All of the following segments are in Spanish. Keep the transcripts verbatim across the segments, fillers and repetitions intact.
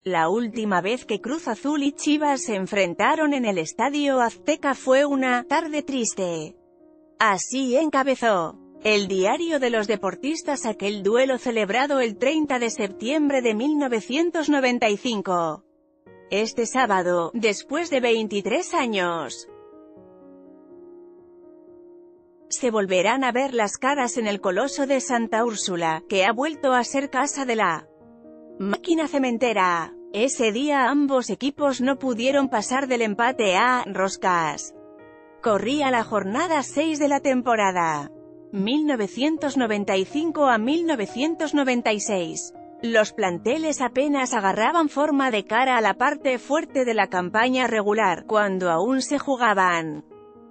La última vez que Cruz Azul y Chivas se enfrentaron en el Estadio Azteca fue una tarde triste. Así encabezó el Diario de los Deportistas aquel duelo celebrado el treinta de septiembre de mil novecientos noventa y cinco. Este sábado, después de veintitrés años, se volverán a ver las caras en el Coloso de Santa Úrsula, que ha vuelto a ser casa de la máquina cementera. Ese día ambos equipos no pudieron pasar del empate a roscas. Corría la jornada seis de la temporada mil novecientos noventa y cinco a mil novecientos noventa y seis. Los planteles apenas agarraban forma de cara a la parte fuerte de la campaña regular, cuando aún se jugaban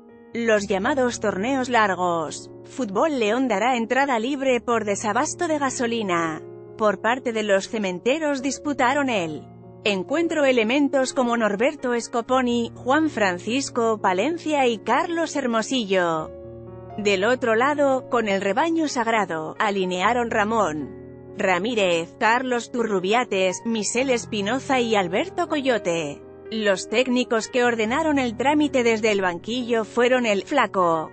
los llamados torneos largos. Fútbol León dará entrada libre por desabasto de gasolina. Por parte de los cementeros disputaron el encuentro elementos como Norberto Scoponi, Juan Francisco Palencia y Carlos Hermosillo. Del otro lado, con el rebaño sagrado, alinearon Ramón Ramírez, Carlos Turrubiates, Michel Espinoza y Alberto Coyote. Los técnicos que ordenaron el trámite desde el banquillo fueron el Flaco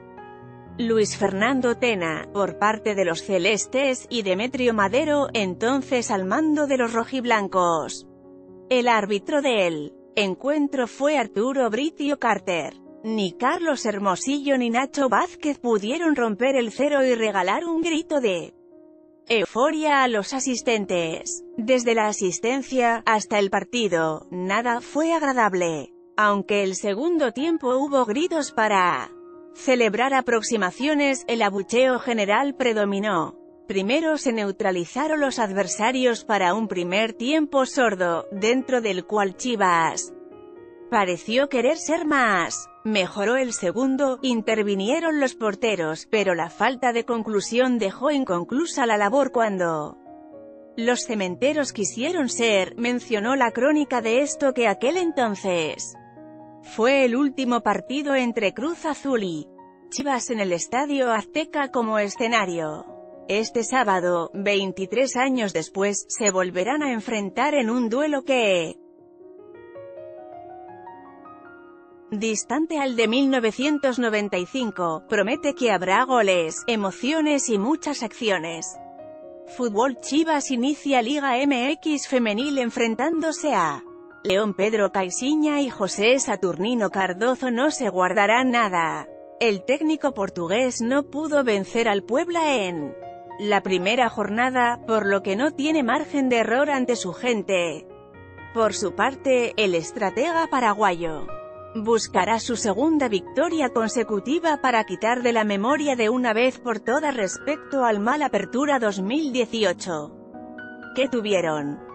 Luis Fernando Tena, por parte de los celestes, y Demetrio Madero, entonces al mando de los rojiblancos. El árbitro del encuentro fue Arturo Britio Carter. Ni Carlos Hermosillo ni Nacho Vázquez pudieron romper el cero y regalar un grito de euforia a los asistentes. Desde la asistencia hasta el partido, nada fue agradable. Aunque el segundo tiempo hubo gritos para celebrar aproximaciones, el abucheo general predominó. Primero se neutralizaron los adversarios para un primer tiempo sordo, dentro del cual Chivas pareció querer ser más. Mejoró el segundo, intervinieron los porteros, pero la falta de conclusión dejó inconclusa la labor cuando los cementeros quisieron ser. Mencionó la crónica de esto que aquel entonces fue el último partido entre Cruz Azul y Chivas en el Estadio Azteca como escenario. Este sábado, veintitrés años después, se volverán a enfrentar en un duelo que, distante al de mil novecientos noventa y cinco, promete que habrá goles, emociones y muchas acciones. Fútbol Chivas inicia Liga M X Femenil enfrentándose a León. Pedro Caixinha y José Saturnino Cardozo no se guardarán nada. El técnico portugués no pudo vencer al Puebla en la primera jornada, por lo que no tiene margen de error ante su gente. Por su parte, el estratega paraguayo buscará su segunda victoria consecutiva para quitar de la memoria de una vez por todas respecto al mal Apertura dos mil dieciocho que tuvieron.